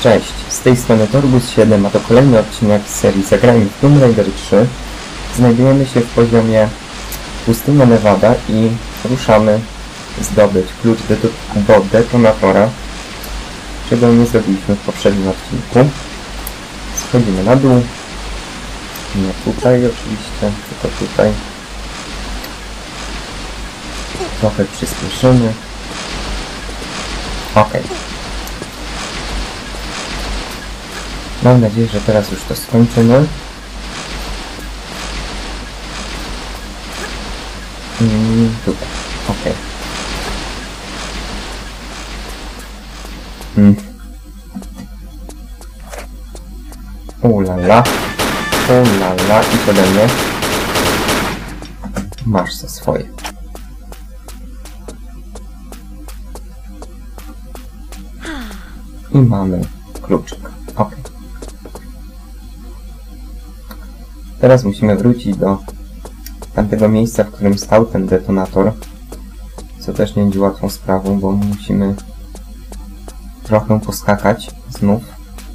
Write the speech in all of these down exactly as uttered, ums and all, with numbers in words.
Cześć, z tej strony Torbus siedem, a to kolejny odcinek z serii Zagrajmy w Tomb Raider trzy. Znajdujemy się w poziomie Pustynia Nevada i ruszamy zdobyć klucz do detonatora, czego nie zrobiliśmy w poprzednim odcinku. Schodzimy na dół, nie tutaj oczywiście, tylko tutaj. Trochę przyspieszymy. Ok. Mam nadzieję, że teraz już to skończymy. I tutaj. Ok. Hmm. Ulala. Ulala. I pode mnie. Masz za swoje. I mamy kluczyk. Ok. Teraz musimy wrócić do tamtego miejsca, w którym stał ten detonator. Co też nie będzie łatwą sprawą, bo musimy trochę poskakać znów.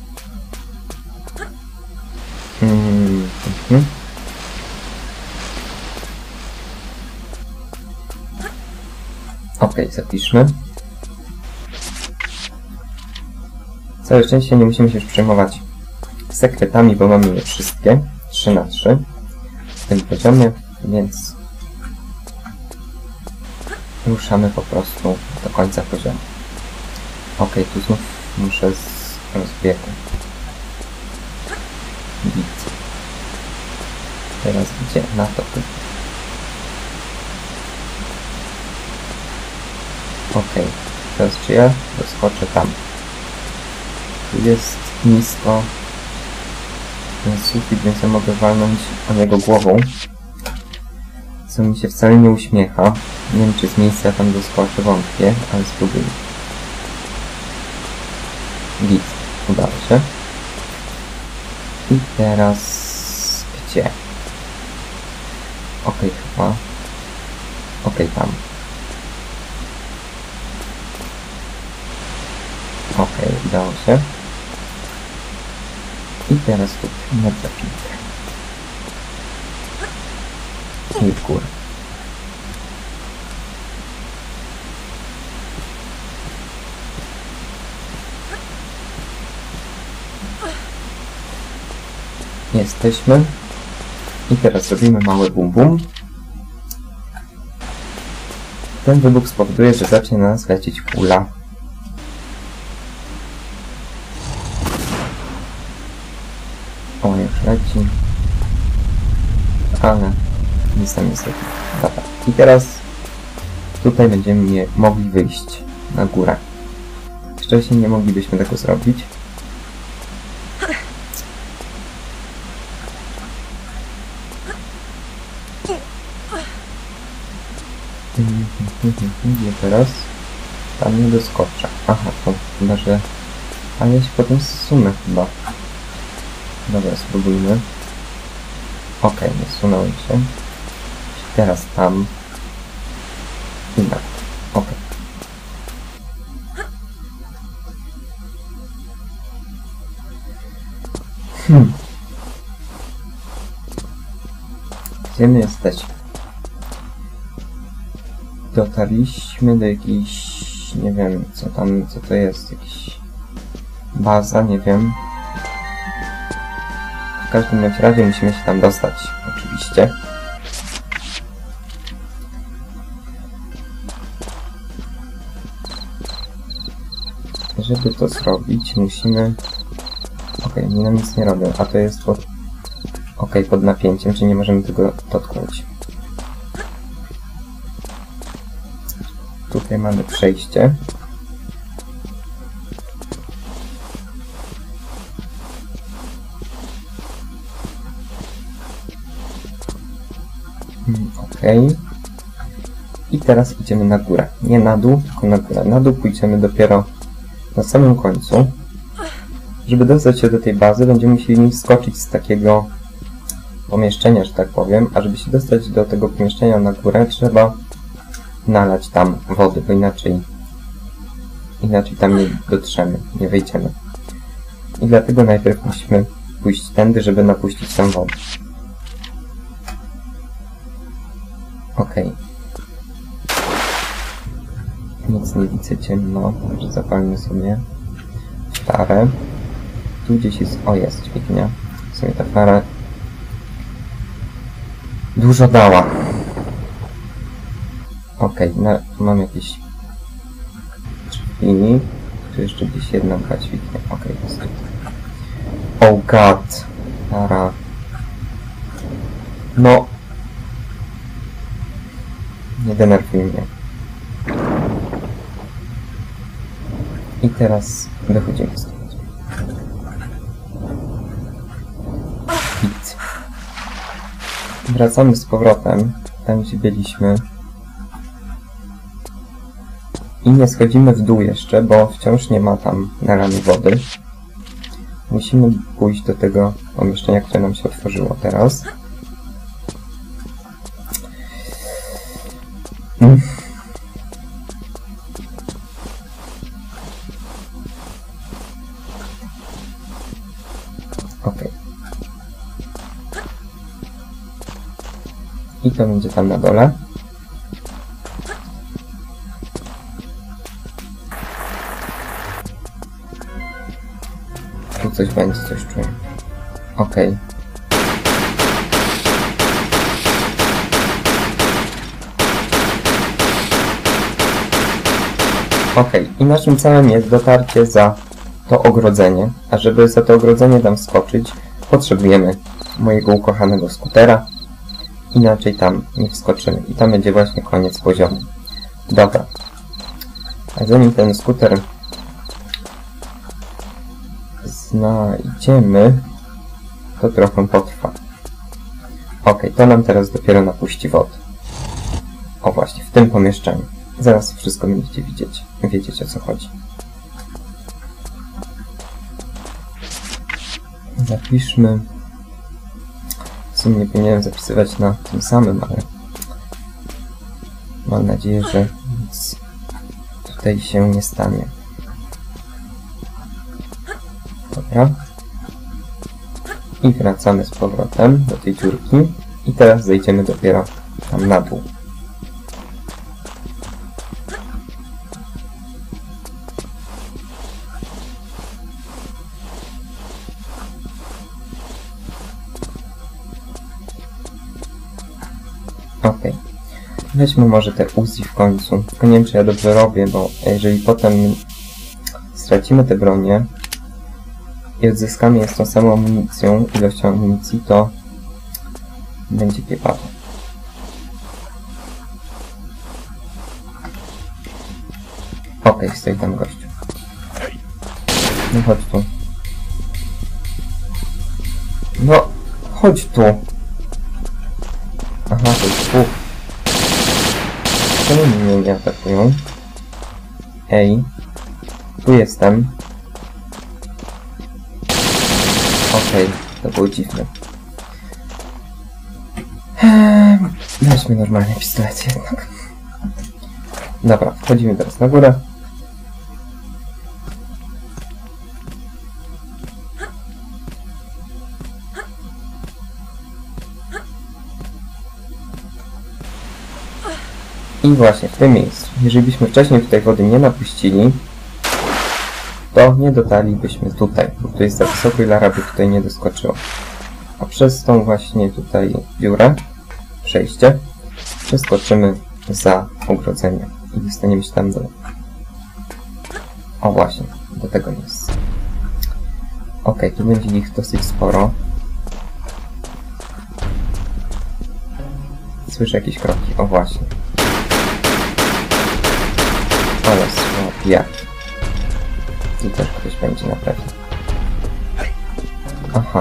Mm -hmm. Ok, zapiszmy. Całe szczęście nie musimy się już przejmować sekretami, bo mamy je wszystkie. trzy na trzy w tym poziomie, więc ruszamy po prostu do końca poziomu. Ok, tu znów muszę z rozbiegu. Git. Teraz gdzie? Na to tu. Ok, teraz czy ja doskoczę tam? Tu jest nisko ten sufit, więc ja mogę walnąć o niego głową, co mi się wcale nie uśmiecha. Nie wiem, czy z miejsca tam doskoczę, wątpię, ale spróbujmy. Git, udało się. I teraz gdzie? Ok, chyba. Ok, tam. Ok, udało się. I teraz tu na zapinkę. I w górę. Jesteśmy. I teraz robimy małe bum bum. Ten wybuch spowoduje, że zacznie na nas lecieć kula. O, już leci. Ale nic tam nie zrobi. Dobra. I teraz tutaj będziemy mogli wyjść na górę. Wcześniej nie moglibyśmy tego zrobić. Gdzie teraz? Tam nie doskoczę. Aha, to chyba, że... Ale ja się potem zsunę chyba. Dobra, spróbujmy. Ok, nie zsunąłem się. Teraz tam. I na. Ok. Hmm. Gdzie my jesteśmy? Dotarliśmy do jakiejś... Nie wiem, co tam, co to jest. Jakiś... Baza, nie wiem. W każdym razie musimy się tam dostać, oczywiście. Żeby to zrobić, musimy... Ok, nie nam nic nie robią, a to jest pod... Ok, pod napięciem, czyli nie możemy tego dotknąć. Tutaj mamy przejście. Ok. I teraz idziemy na górę. Nie na dół, tylko na górę. Na dół pójdziemy dopiero na samym końcu. Żeby dostać się do tej bazy, będziemy musieli skoczyć z takiego pomieszczenia, że tak powiem. A żeby się dostać do tego pomieszczenia na górę, trzeba nalać tam wody, bo inaczej inaczej tam nie dotrzemy, nie wejdziemy. I dlatego najpierw musimy pójść tędy, żeby napuścić tam wodę. Okej. Nic nie widzę, ciemno, także zapalmy sobie farę. Tu gdzieś jest... O, jest dźwignia. Sobie ta fara dużo dała. Okej, okay, tu mam jakieś drzwi. Tu jeszcze gdzieś jedna chyba dźwignia. Okej, okay, jest tutaj. Oh god. Fara. No. Nie denerwuj mnie. I teraz wychodzimy stąd. Idź. Wracamy z powrotem, tam gdzie byliśmy. I nie schodzimy w dół jeszcze, bo wciąż nie ma tam nalanej wody. Musimy pójść do tego pomieszczenia, które nam się otworzyło teraz. Mm. Okej. I to będzie tam na dole. Tu coś będzie, coś czuję. Okej. Okej, i naszym celem jest dotarcie za to ogrodzenie, a żeby za to ogrodzenie tam wskoczyć, potrzebujemy mojego ukochanego skutera, inaczej tam nie wskoczymy i tam będzie właśnie koniec poziomu. Dobra, a zanim ten skuter znajdziemy, to trochę potrwa. Okej, to nam teraz dopiero napuści wody. O właśnie, w tym pomieszczeniu. Zaraz wszystko będziecie widzieć, wiedzieć o co chodzi. Zapiszmy. W sumie nie powinienem zapisywać na tym samym, ale mam nadzieję, że nic tutaj się nie stanie. Dobra. I wracamy z powrotem do tej dziurki. I teraz zejdziemy dopiero tam na dół. Okej. Weźmy może te Uzi w końcu. Tylko nie wiem, czy ja dobrze robię, bo jeżeli potem stracimy te bronie i odzyskamy je z tą samą amunicją, ilością amunicji, to będzie piepato. Okej, stoi tam gościu. No chodź tu. No, chodź tu. Aha, to jest tu. Czemu mnie nie atakują? Ej. Tu jestem. Okej, okay, to było dziwne. Eee, weźmy normalny pistolet jednak. Dobra, wchodzimy teraz na górę. I właśnie w tym miejscu. Jeżeli byśmy wcześniej tutaj wody nie napuścili, to nie dotarlibyśmy tutaj, bo tu jest za wysoko i Lara by tutaj nie doskoczyła. A przez tą właśnie tutaj dziurę, przejście, przeskoczymy za ogrodzenie i dostaniemy się tam do... O właśnie, do tego miejsca. Ok, tu będzie ich dosyć sporo. Słyszę jakieś kroki, o właśnie. Ale słabia. Tu też ktoś będzie na pewno. Aha.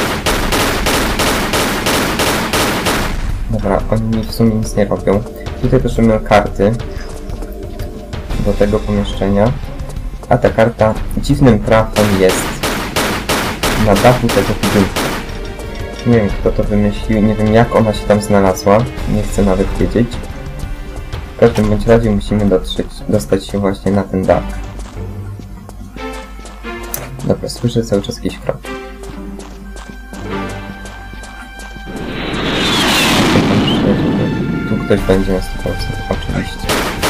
Dobra, oni mi w sumie nic nie robią. Tutaj też mamy karty do tego pomieszczenia. A ta karta dziwnym trafem jest na dachu tego budynku. Nie wiem, kto to wymyślił, nie wiem jak ona się tam znalazła. Nie chcę nawet wiedzieć. W każdym bądź razie musimy dotrzeć, dostać się właśnie na ten dach. Dobra, słyszę cały czas jakieś kroki. Tu ktoś będzie na sto procent, oczywiście.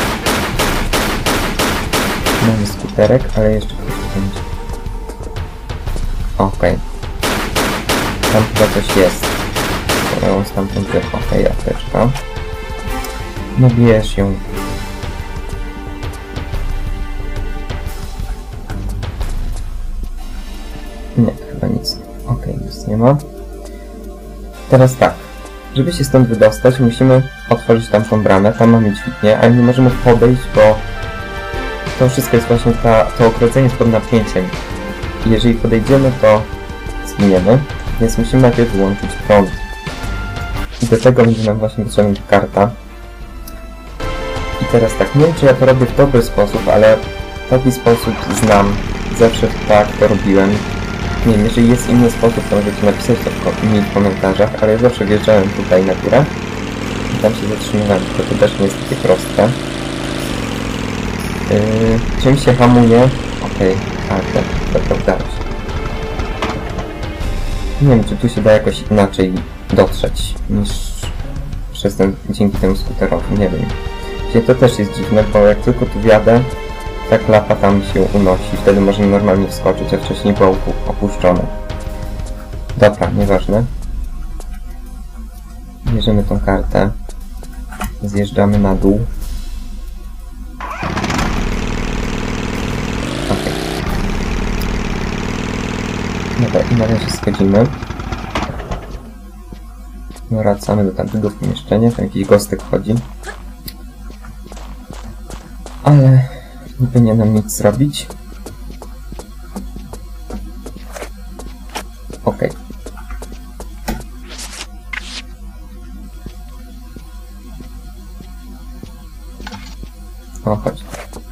Mamy skuterek, ale jeszcze ktoś będzie. Okej. Okay. Tam chyba coś jest. On stamtąd wie. Okej, okay, apteczka. No bierz ją. Nie, chyba nic. Okej, okay, nic nie ma. Teraz tak. Żeby się stąd wydostać, musimy otworzyć tamtą bramę. Tam mamy dźwignię, ale nie możemy podejść, bo to wszystko jest właśnie ta, to ogrodzenie jest pod napięciem. I jeżeli podejdziemy, to zginiemy. Więc musimy najpierw wyłączyć prąd. I do tego będzie nam właśnie potrzebna karta. I teraz tak, nie wiem, czy ja to robię w dobry sposób, ale w taki sposób znam. Zawsze tak to robiłem. Nie wiem, jeżeli jest inny sposób, to możecie napisać to mi w komentarzach, ale ja zawsze wjeżdżałem tutaj na górę i tam się zatrzymywałem, tylko to też nie jest takie proste. Yy, czym się hamuje? Okej, okay. A, tak, to prawda. Nie wiem, czy tu się da jakoś inaczej dotrzeć niż przez ten, dzięki temu skuterowi, nie wiem. Czyli to też jest dziwne, bo jak tylko tu wjadę, ta klapa tam się unosi, wtedy możemy normalnie wskoczyć, a wcześniej było opuszczone. Dobra, nieważne. Bierzemy tą kartę, zjeżdżamy na dół. Okay. Dobra, i na razie schodzimy. Wracamy do tamtego pomieszczenia, tam jakiś gostek chodzi. Ale nie powinien nam nic zrobić. Ok. O, chodź.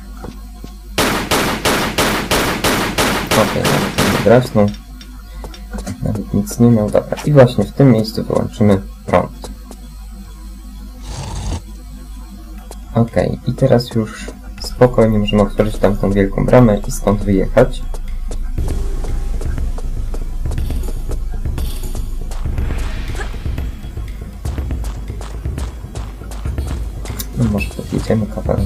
Ok, nawet nie drasnął. Nawet nic nie miał. Dobra. I właśnie w tym miejscu wyłączymy prąd. Ok. I teraz już spokojnie możemy otworzyć tamtą wielką bramę i stąd wyjechać. No może podjedziemy kawałek.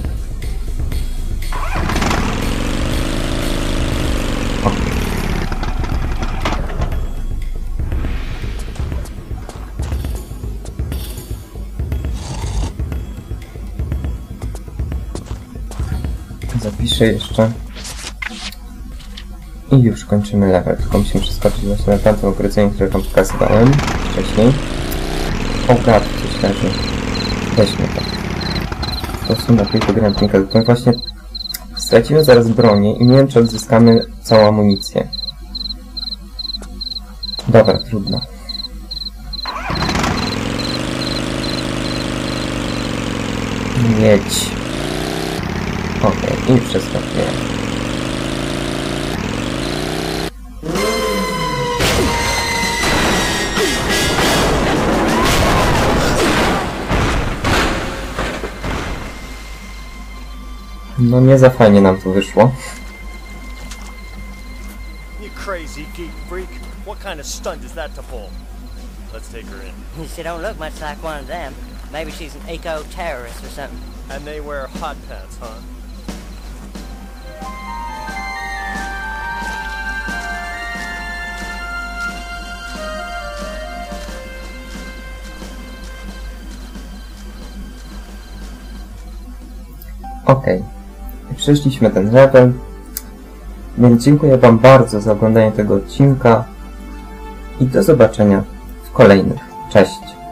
O. Zapiszę jeszcze. I już kończymy level. Tylko musimy przeskoczyć właśnie na tamtą ogrodzenie, które wam pokazywałem wcześniej. O, gad, coś leży. Weźmy to. To są na tylko Grand Nickel. To właśnie stracimy zaraz bronię i nie wiem, czy odzyskamy całą amunicję. Dobra, trudno. Jedź. Okej, okay, i przeskakuję. No nie za fajnie nam tu wyszło. You crazy geek freak. What kind of stunt is that to pull? Let's take her in. She don't look much like one of them. Maybe she's an eco-terrorist or something. And they wear hot pants, huh? Okej. Okay. Przeszliśmy ten level. Więc dziękuję wam bardzo za oglądanie tego odcinka. I do zobaczenia w kolejnych. Cześć!